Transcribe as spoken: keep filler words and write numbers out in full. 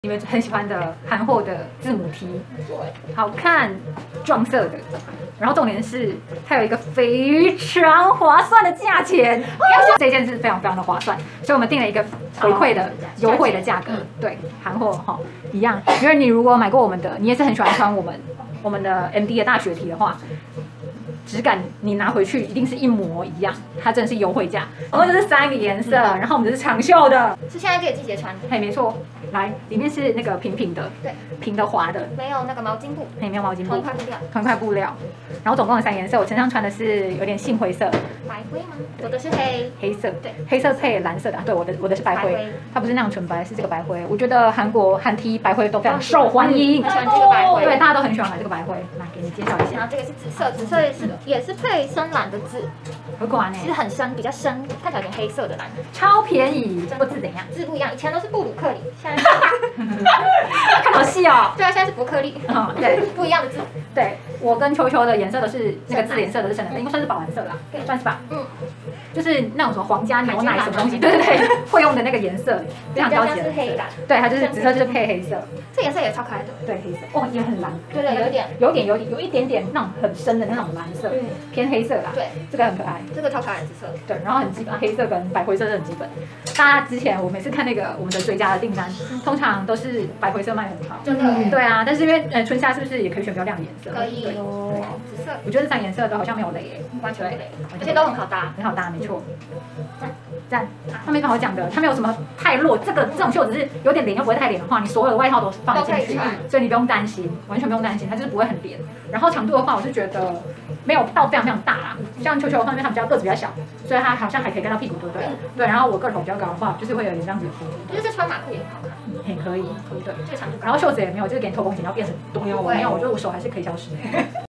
你们很喜欢的韩货的字母 T， 好看，撞色的，然后重点是它有一个非常划算的价钱，这件是非常非常的划算，所以我们定了一个回馈的优惠的价格，对，韩货哈一样，因为你如果买过我们的，你也是很喜欢穿我们我们的 M D 的大学 T 的话。 质感你拿回去一定是一模一样，它真的是优惠价。然后这是三个颜色，然后我们这是长袖的， 是现在这个季节穿的。 嘿，没错。来，里面是那个平平的， 对， 平的滑的， 没有那个毛巾布， 嘿，没有毛巾布， 同一块布料， 同一块布料。然后总共有三颜色，我身上穿的是有点杏灰色， 白灰吗？我的是黑， 黑色， 对， 黑色配蓝色的，对，我的我的是白灰， 白灰它不是那样纯白，是这个白灰。我觉得韩国韩 T 白灰都非常受欢迎， 很喜欢这个白灰， 对，大家都很喜欢买这个白灰。来，给你介绍一下， 然后这个是紫色，紫色也是也是配深蓝的字， 很管呢， 其实很深，比较深，看起来有点黑色的蓝， 超便宜，这个字怎样？ 字不一样，以前都是布鲁克里，现在看好细哦。 对啊，现在是伯克利， 哦对， 不一样的字。 对，我跟秋秋的颜色都是那个字颜色都是深蓝色，应该算是宝蓝色啦， 对算是吧。 嗯， 就是那种什么皇家牛奶什么东西，对对对，会用的那个颜色，非常高级的是黑蓝， 对，它就是紫色就是配黑色， 这颜色也超可爱的， 对，黑色，哦，也很蓝， 对对，有一点， 有点有点有一点点那种很深的那种蓝色， 嗯， 偏黑色啦， 对， 这个很可爱， 这个超可爱的紫色， 对，然后很基本，黑色跟白灰色是很基本。大家之前我每次看那个我们的追加的订单，通常都是白灰色卖的很好， 真的， 对啊，但是因为呃春夏是不是也可以选比较亮的颜色？ 可以哦， 紫色， 我觉得这三颜色都好像没有雷耶， 完全不雷，而且都很好搭， 很好搭，没错。赞，他没办法讲的，他没有什么太弱，这个这种袖子是有点连又不会太连的话，你所有的外套都放得进去，所以你不用担心，完全不用担心，它就是不会很连。然后长度的话，我是觉得没有到非常非常大啦，像球球的话，因为它比较个子比较小，所以它好像还可以跟到屁股，对不对？对，然后我个头比较高的话，就是会有点这样子的幅度。 就是穿马裤也很好看， 很可以，对， 这个长度， 然后袖子也没有，就是给你偷工减料变成多，我没有，我觉得我手还是可以消失。